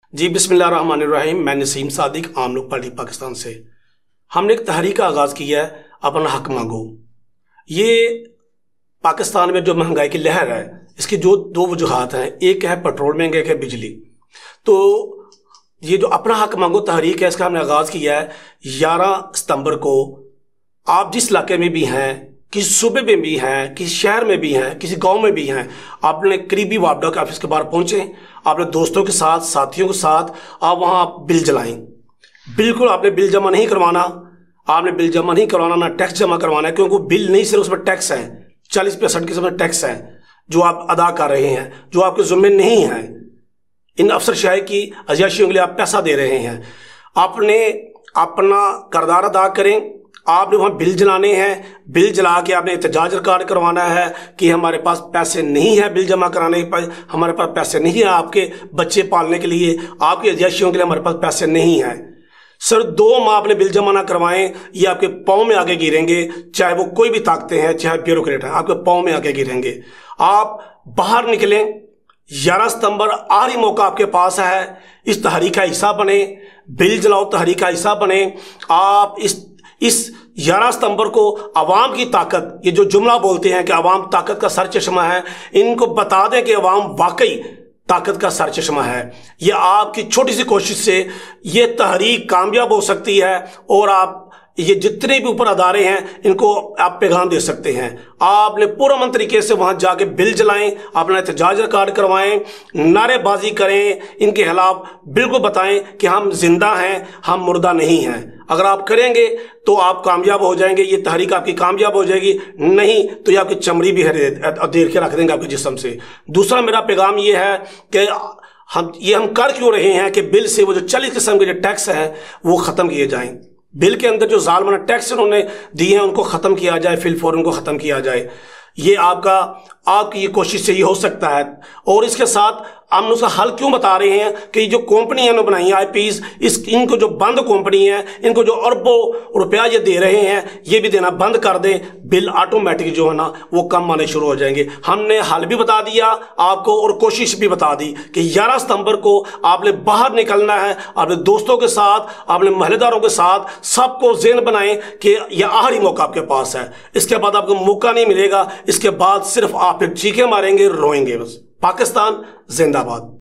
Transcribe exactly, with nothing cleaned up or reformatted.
जी बिस्मिल्लाहिर्रहमानिर्रहीम। मैं नसीम सादिक, आम लोग पार्टी पाकिस्तान से। हमने एक तहरीक का आगाज़ किया है, अपना हक मांगो। ये पाकिस्तान में जो महंगाई की लहर है, इसकी जो दो वजूहात हैं, एक है पेट्रोल महंगे, एक है बिजली। तो ये जो अपना हक मांगो तहरीक है, इसका हमने आगाज़ किया है ग्यारह सितंबर को। आप जिस इलाके में भी हैं, किसी सूबे में भी हैं, किसी शहर में भी हैं, किसी गांव में भी हैं, आपने करीबी वापडा के ऑफिस के बाहर पहुंचें, आपने दोस्तों के साथ, साथियों के साथ आप वहां बिल जलाएं। बिल्कुल आपने बिल जमा नहीं करवाना, आपने बिल जमा नहीं करवाना, ना टैक्स जमा करवाना है, क्योंकि बिल नहीं, सिर्फ उसमें टैक्स है, चालीस परसेंट किस्म टैक्स है जो आप अदा कर रहे हैं, जो आपके ज़िम्मे नहीं है। इन अफसरशाही की अयाशियों के लिए आप पैसा दे रहे हैं। आपने अपना किरदार अदा करें। आपने वहाँ बिल जलाने हैं, बिल जला के आपने एहतजाज रिकॉर्ड करवाना है कि हमारे पास पैसे नहीं है बिल जमा कराने के, हमारे पास पैसे नहीं है आपके बच्चे पालने के लिए, आपकी अयाशियों के लिए हमारे पास पैसे नहीं हैं। सर दो माह आपने बिल जमा ना करवाएं, ये आपके पाँव में आगे गिरेंगे, चाहे वो कोई भी ताकतें हैं, चाहे ब्यूरोक्रेट हैं, आपके पाँव में आगे गिरेंगे। आप बाहर निकलें। ग्यारह सितंबर आखिरी मौका आपके पास है, इस तहरीक का हिस्सा बने, बिल जलाओ तहरीक का हिस्सा बने। आप इस इस ग्यारह सितंबर को अवाम की ताकत, ये जो जुमला बोलते हैं कि अवाम ताकत का सर चश्मा है, इनको बता दें कि अवाम वाकई ताकत का सर चश्मा है। ये आपकी छोटी सी कोशिश से ये तहरीक कामयाब हो सकती है, और आप ये जितने भी ऊपर अदारे हैं इनको आप पैगाम दे सकते हैं। आपने पुरअमन तरीके से वहां जाके बिल जलाएं, अपना एहतजाज रिकॉर्ड करवाएं, नारेबाजी करें, इनके खिलाफ बिल्कुल बताएं कि हम जिंदा हैं, हम मुर्दा नहीं हैं। अगर आप करेंगे तो आप कामयाब हो जाएंगे, ये तहरीक आपकी कामयाब हो जाएगी, नहीं तो ये आपकी चमड़ी भी देर के रख देंगे आपके जिस्म से। दूसरा मेरा पैगाम ये है कि हम ये हम कर क्यों रहे हैं कि बिल से वो जो चालीस किस्म के जो टैक्स हैं वो ख़त्म किए जाएं। बिल के अंदर जो जालमाना टैक्स उन्होंने दिए हैं उनको ख़त्म किया जाए, फिल फौर उनको ख़त्म किया जाए। ये आपका आपकी ये कोशिश से ये हो सकता है। और इसके साथ हम उसका हल क्यों बता रहे हैं कि जो कंपनी है बनाई है आई पीज, इस इनको जो बंद कंपनी है, इनको जो अरबों रुपया ये दे रहे हैं, ये भी देना बंद कर दें। बिल ऑटोमेटिक जो है ना वो कम आने शुरू हो जाएंगे। हमने हल भी बता दिया आपको और कोशिश भी बता दी कि ग्यारह सितंबर को आपने बाहर निकलना है, अपने दोस्तों के साथ, अपने महल्लेदारों के साथ, सबको ज़हन बनाएं कि यह आखिरी मौका आपके पास है। इसके बाद आपको मौका नहीं मिलेगा, इसके बाद सिर्फ आप चीखें मारेंगे, रोएंगे। बस पाकिस्तान जिंदाबाद।